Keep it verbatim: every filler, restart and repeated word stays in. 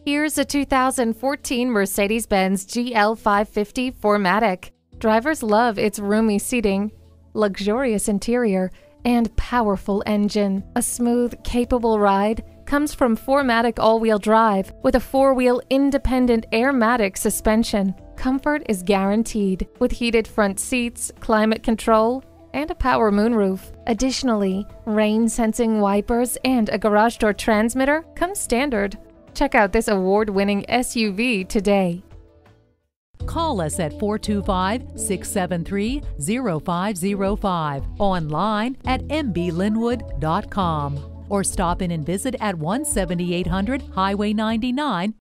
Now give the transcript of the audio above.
Here's a two thousand fourteen Mercedes-Benz G L five fifty four matic. Drivers love its roomy seating, luxurious interior, and powerful engine. A smooth, capable ride comes from four matic all-wheel drive with a four-wheel independent AIRMATIC suspension. Comfort is guaranteed with heated front seats, climate control, and a power moonroof. Additionally, rain-sensing wipers and a garage door transmitter come standard. Check out this award-winning S U V today. Call us at four two five, six seven three, zero five zero five, online at m b lynnwood dot com, or stop in and visit at one seventy-eight hundred Highway ninety-nine